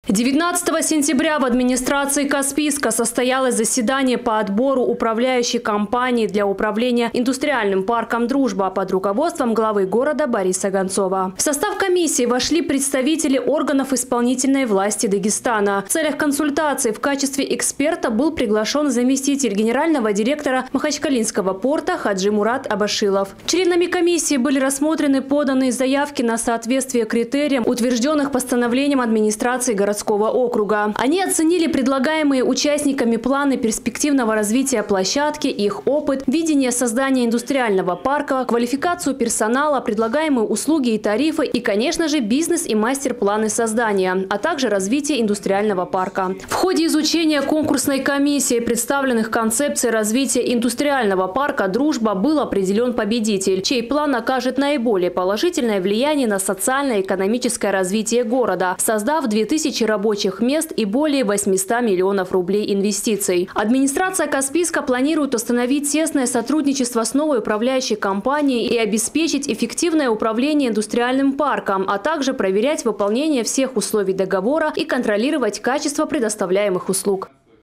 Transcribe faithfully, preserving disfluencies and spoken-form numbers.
девятнадцатого сентября в администрации Каспийска состоялось заседание по отбору управляющей компании для управления индустриальным парком «Дружба» под руководством главы города Бориса Гонцова. В состав комиссии вошли представители органов исполнительной власти Дагестана. В целях консультаций в качестве эксперта был приглашен заместитель генерального директора Махачкалинского порта Хаджи Мурат Абашилов. Членами комиссии были рассмотрены поданные заявки на соответствие критериям, утвержденных постановлением администрации городского округа. Они оценили предлагаемые участниками планы перспективного развития площадки, их опыт, видение создания индустриального парка, квалификацию персонала, предлагаемые услуги и тарифы и, конечно же, бизнес и мастер-планы создания, а также развитие индустриального парка. В ходе изучения конкурсной комиссии представленных концепций развития индустриального парка «Дружба» был определен победитель, чей план окажет наиболее положительное влияние на социально-экономическое развитие города, создав две тысячи рабочих мест и более восьмисот миллионов рублей инвестиций. Администрация Каспийска планирует установить тесное сотрудничество с новой управляющей компанией и обеспечить эффективное управление индустриальным парком, а также проверять выполнение всех условий договора и контролировать качество предоставляемых услуг.